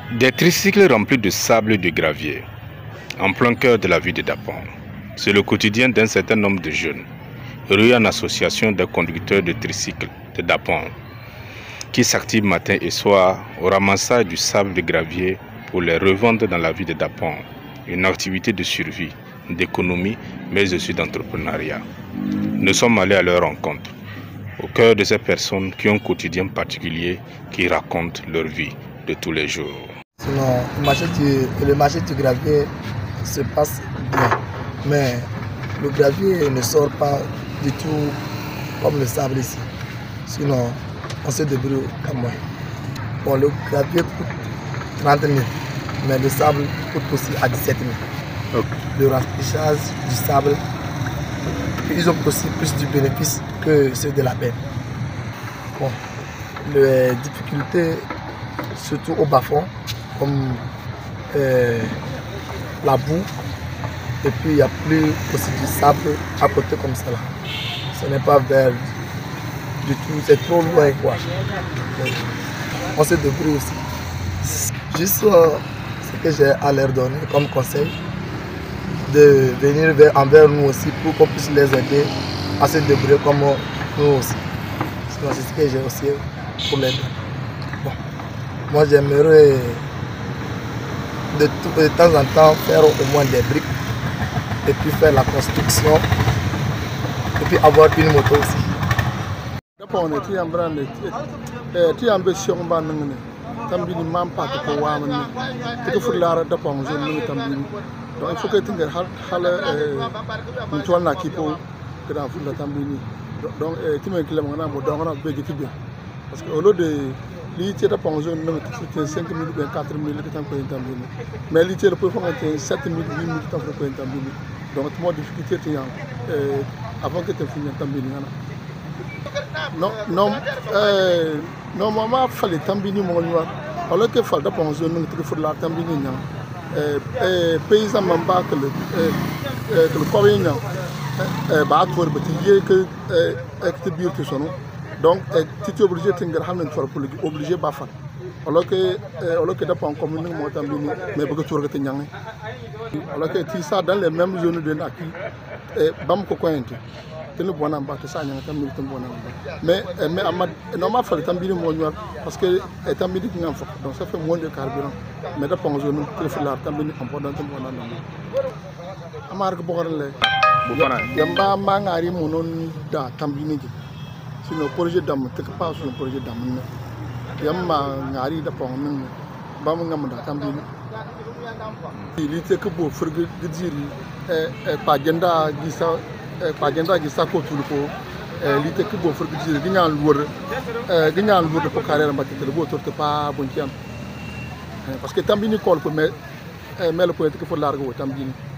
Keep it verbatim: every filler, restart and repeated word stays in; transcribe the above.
Des tricycles remplis de sable et de gravier, en plein cœur de la ville de Dapong. C'est le quotidien d'un certain nombre de jeunes, réunis en association des conducteurs de tricycles de Dapong, qui s'activent matin et soir au ramassage du sable de gravier pour les revendre dans la ville de Dapong. Une activité de survie, d'économie, mais aussi d'entrepreneuriat. Nous sommes allés à leur rencontre, au cœur de ces personnes qui ont un quotidien particulier, qui racontent leur vie de tous les jours. Sinon, le marché du, le marché du gravier se passe bien, mais le gravier ne sort pas du tout comme le sable ici. Sinon, on se débrouille comme moi. Bon, le gravier coûte trente mille, mais le sable coûte aussi à dix-sept mille. Okay. Le remplissage du sable, ils ont aussi plus du bénéfice que ceux de la peine. Bon, les difficultés, surtout au bas-fond, comme euh, la boue, et puis il n'y a plus aussi du sable à côté comme ça là. Ce n'est pas vert du tout, c'est trop loin quoi. On se débrouille aussi. Juste euh, ce que j'ai à leur donner comme conseil, de venir vers, envers nous aussi pour qu'on puisse les aider à se débrouiller comme nous aussi. Sinon c'est ce que j'ai aussi pour les deux. Bon. Moi j'aimerais de, de temps en temps faire au moins des briques et puis faire la construction et puis avoir une moto aussi. Donc il faut que tu aies un toit là qui peut que dans la Tambini. Donc tu me clés maintenant pour donc on a végété bien. Parce que au lieu de l'ité de pension c'est cinq mille ou quatre mille que tu as payé Tambini. Mais l'ité le peut faire sept mille huit mille que tu as payé Tambini. Donc tu as difficulté tu as avant que tu finisses Tambini. Non non euh normalement fallait Tambini mon noir. Alors que fallait pension tu faut la Tambini. Les paysans n'ont pas que le Coréen va avoir que tu es donc tu es obligé de te obligé de faire alors que alors que dans commune mais beaucoup de gens alors que tu ça dans les mêmes zones de Naki et bam ko koyente tenu bona ba to sa nyanga tam militum bona mais mais amad normal fallait tambini mo ñor parce que tambini ki ngam fa donc ça fait moins de carburant mais da pon zone ko fi la tambini important tam bona non amar ko bokor le bu bana yamba ma ngari mo non da tambini ki sino projet dam te pas sur projet dam yamba ngari da pon non ba mo ngam da tambini il te ko bo furgu gidiri e pa agenda gisa pa agenda gisa ko tulko li te ko bo furgu gidiri ginyal wor e ginyal wor ko carrière mbati te bo torte pa bon ci am parce que tambini kol ko mais mais le point que faut largo tambini